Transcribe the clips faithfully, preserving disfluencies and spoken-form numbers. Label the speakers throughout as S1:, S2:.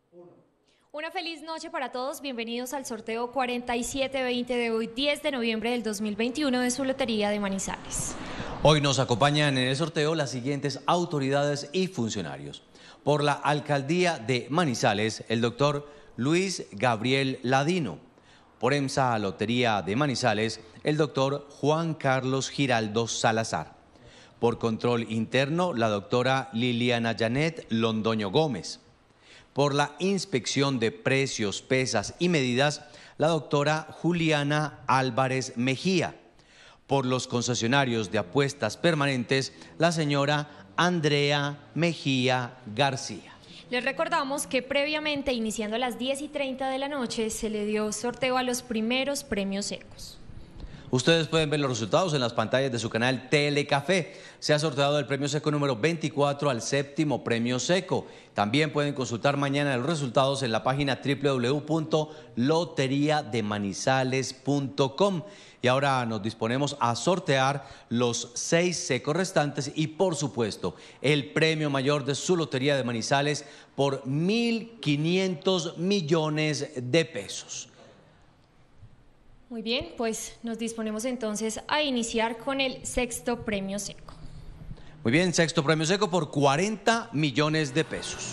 S1: Una feliz noche para todos, bienvenidos al sorteo cuarenta y siete veinte de hoy, diez de noviembre del dos mil veintiuno de su Lotería de Manizales.
S2: Hoy nos acompañan en el sorteo las siguientes autoridades y funcionarios. Por la Alcaldía de Manizales, el doctor Luis Gabriel Ladino. Por EMSA Lotería de Manizales, el doctor Juan Carlos Giraldo Salazar. Por Control Interno, la doctora Liliana Janet Londoño Gómez. Por la Inspección de Precios, Pesas y Medidas, la doctora Juliana Álvarez Mejía. Por los concesionarios de apuestas permanentes, la señora Andrea Mejía García.
S1: Les recordamos que previamente, iniciando a las diez y treinta de la noche, se le dio sorteo a los primeros premios secos.
S2: Ustedes pueden ver los resultados en las pantallas de su canal Telecafé. Se ha sorteado el premio seco número veinticuatro al séptimo premio seco. También pueden consultar mañana los resultados en la página doble u doble u doble u punto lotería de manizales punto com. Y ahora nos disponemos a sortear los seis secos restantes y, por supuesto, el premio mayor de su Lotería de Manizales por mil quinientos millones de pesos.
S1: Muy bien, pues nos disponemos entonces a iniciar con el sexto premio seco.
S2: Muy bien, sexto premio seco por cuarenta millones de pesos.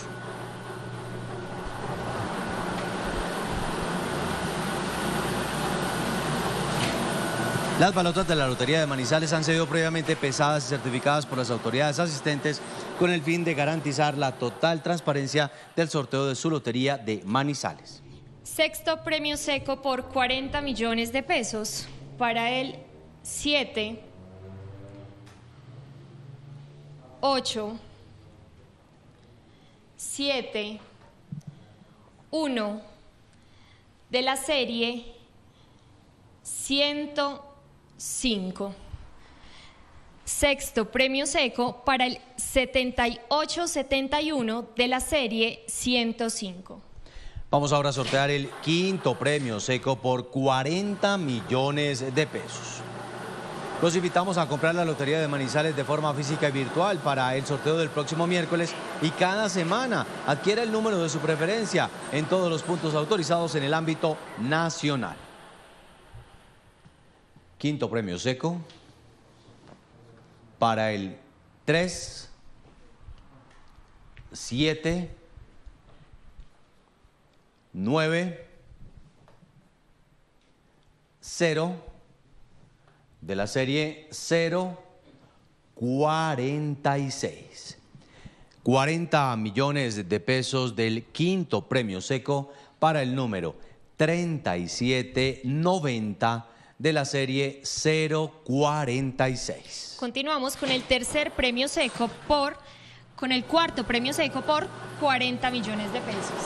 S2: Las balotas de la Lotería de Manizales han sido previamente pesadas y certificadas por las autoridades asistentes con el fin de garantizar la total transparencia del sorteo de su Lotería de Manizales.
S1: Sexto premio seco por cuarenta millones de pesos para el siete, ocho, siete, uno de la serie ciento cinco. Sexto premio seco para el setenta y ocho setenta y uno de la serie ciento cinco.
S2: Vamos ahora a sortear el quinto premio seco por cuarenta millones de pesos. Los invitamos a comprar la Lotería de Manizales de forma física y virtual para el sorteo del próximo miércoles y cada semana adquiera el número de su preferencia en todos los puntos autorizados en el ámbito nacional. Quinto premio seco para el tres, siete, nueve, cero de la serie cero cuarenta y seis. cuarenta millones de pesos del quinto premio seco para el número treinta y siete noventa de la serie cero cuarenta y seis.
S1: Continuamos con el tercer premio seco por, con el cuarto premio seco por cuarenta millones de pesos.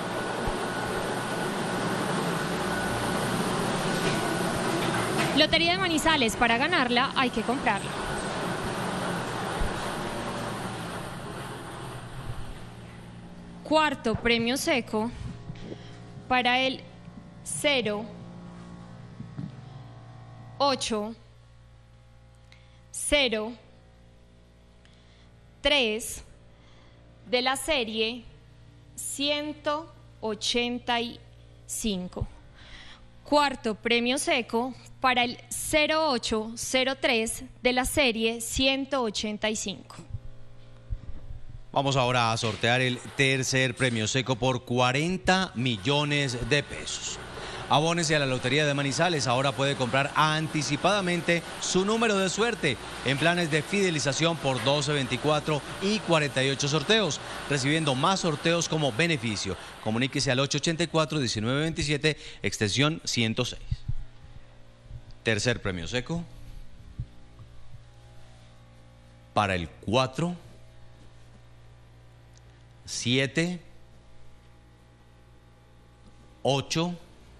S1: Lotería de Manizales, para ganarla hay que comprarla. Cuarto premio seco para el cero, ocho, cero, tres de la serie ciento ochenta y cinco. Cuarto premio seco para el cero ocho cero tres de la serie ciento ochenta y cinco.
S2: Vamos ahora a sortear el tercer premio seco por cuarenta millones de pesos. Abónese a la Lotería de Manizales, ahora puede comprar anticipadamente su número de suerte en planes de fidelización por doce, veinticuatro y cuarenta y ocho sorteos, recibiendo más sorteos como beneficio. Comuníquese al ocho ocho cuatro, diecinueve veintisiete, extensión ciento seis. Tercer premio seco para el cuatro, siete, ocho,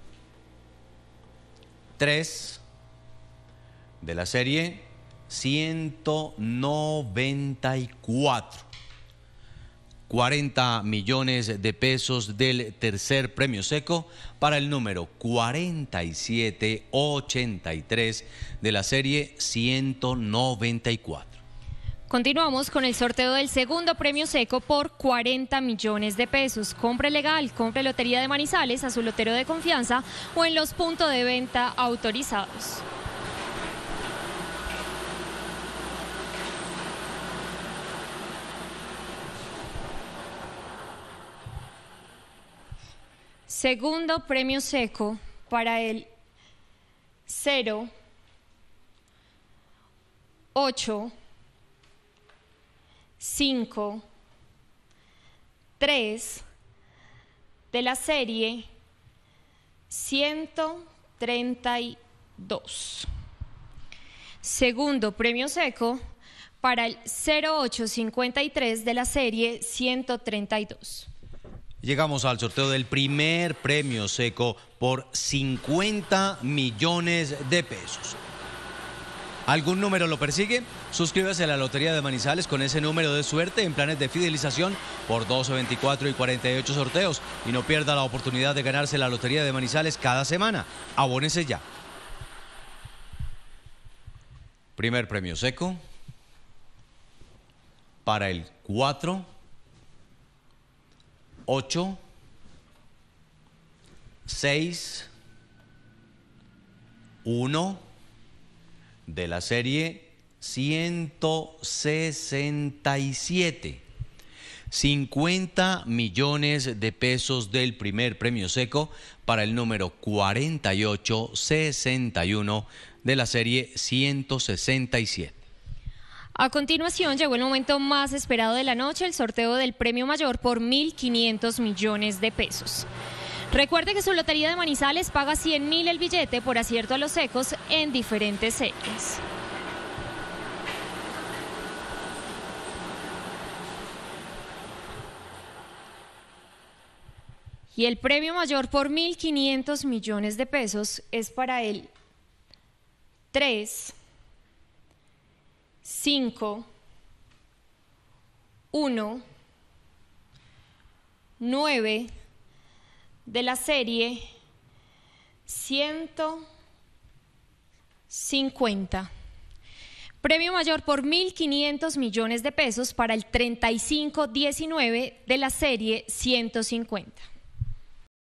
S2: tres de la serie ciento noventa y cuatro. cuarenta millones de pesos del tercer premio seco para el número cuarenta y siete ochenta y tres de la serie ciento noventa y cuatro.
S1: Continuamos con el sorteo del segundo premio seco por cuarenta millones de pesos. Compre legal, compre Lotería de Manizales a su lotero de confianza o en los puntos de venta autorizados. Segundo premio seco para el cero, ocho, cinco, tres de la serie ciento treinta y dos. Segundo premio seco para el cero ocho cincuenta y tres de la serie ciento treinta y dos.
S2: Llegamos al sorteo del primer premio seco por cincuenta millones de pesos. ¿Algún número lo persigue? Suscríbase a la Lotería de Manizales con ese número de suerte en planes de fidelización por doce, veinticuatro y cuarenta y ocho sorteos y no pierda la oportunidad de ganarse la Lotería de Manizales cada semana. Abónese ya. Primer premio seco para el cuatro, ocho, seis, uno de la serie ciento sesenta y siete. cincuenta millones de pesos del primer premio seco para el número cuarenta y ocho sesenta y uno de la serie ciento sesenta y siete.
S1: A continuación llegó el momento más esperado de la noche, el sorteo del premio mayor por mil quinientos millones de pesos. Recuerde que su Lotería de Manizales paga cien mil el billete por acierto a los secos en diferentes series. Y el premio mayor por mil quinientos millones de pesos es para el tres, cinco, uno, nueve de la serie ciento cincuenta. Premio mayor por mil quinientos millones de pesos para el treinta y cinco diecinueve de la serie ciento cincuenta.